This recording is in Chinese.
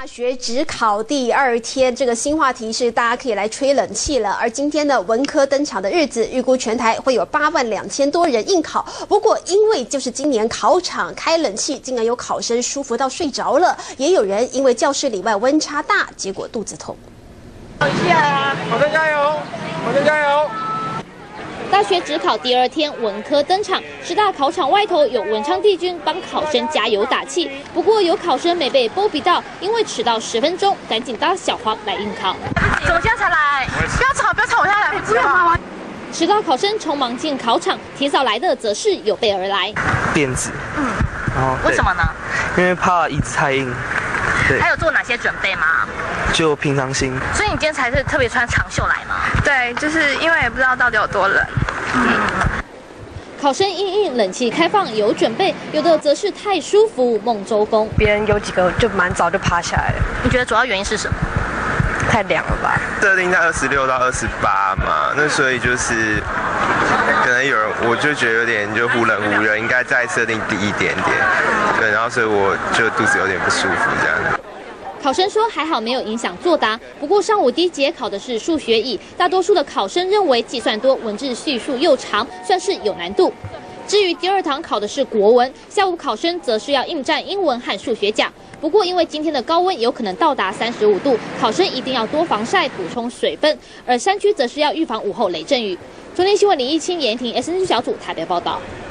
大学只考第2天，这个新话题是大家可以来吹冷气了。而今天的文科登场的日子，预估全台会有82000多人应考。不过，因为就是今年考场开冷气，竟然有考生舒服到睡着了，也有人因为教室里外温差大，结果肚子痛。 冷气啊！考生加油！考生加油！ 大学只考第2天，文科登场。师大考场外头有文昌帝君帮考生加油打气。不过有考生没被波比到，因为迟到10分钟，赶紧搭小黄来应考。 怎么现在才来？不要吵，不要吵，我现在来不及了。 迟到考生匆忙进考场，提早来的则是有备而来。 垫子，然后为什么呢？ 因为怕椅子太硬。对。 还有做哪些准备吗？ 就平常心， 所以你今天才是特别穿长袖来吗？ 对，就是因为也不知道到底有多冷。 考生因冷气开放有准备，有的则是太舒服梦周公。 别人有几个就蛮早就爬起来了。 你觉得主要原因是什么？ 太凉了吧？ 设定在26到28嘛，那所以就是可能有人我就觉得有点就忽冷忽热，应该再设定低一点点。对，然后所以我就肚子有点不舒服这样。 考生说还好没有影响作答，不过上午第一节考的是数学乙，大多数的考生认为计算多，文字叙述又长，算是有难度。至于第2堂考的是国文，下午考生则是要应战英文和数学甲。不过因为今天的高温有可能到达35度，考生一定要多防晒，补充水分。而山区则是要预防午后雷阵雨。中天新闻李义清、严婷 SNG 小组台北报道。